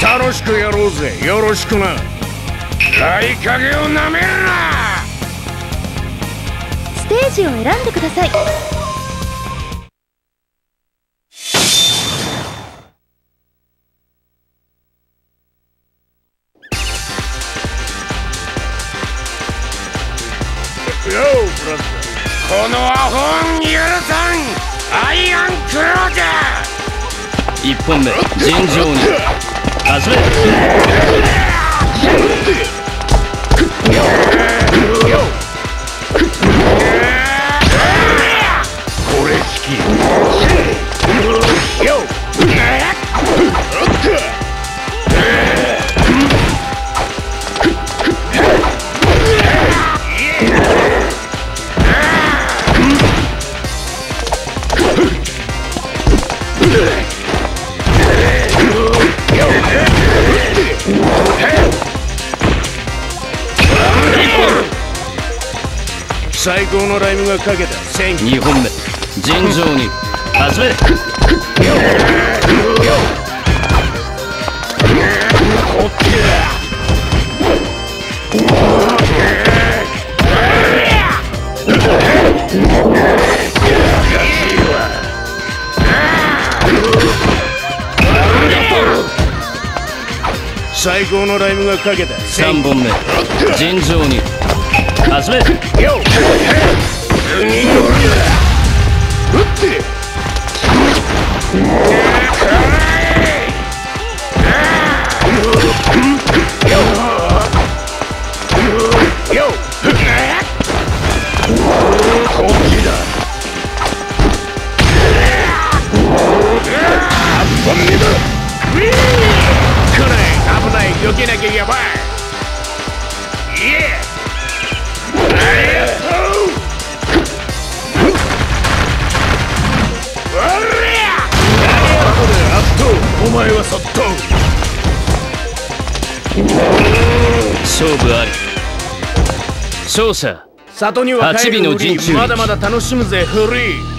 楽しくやろうぜ。よろしくな。ライカゲをなめるな。 ステージを選んでください。 ようブラザー、このアホン許さん。アイアンクローじゃ。 1本目尋常に始め。 これ好きよ。最高のライムがかけた。 2本目尋常に始め。 最高のライムがかけた。 3本目尋常に始め。 よっ、次の打ってよっ、こっちだ。8本目だ。来ない。危ない。避けなきゃやばい。イエー。お前はそっと。 勝負あり。勝者里には帰るフリー。まだまだ楽しむぜフリー。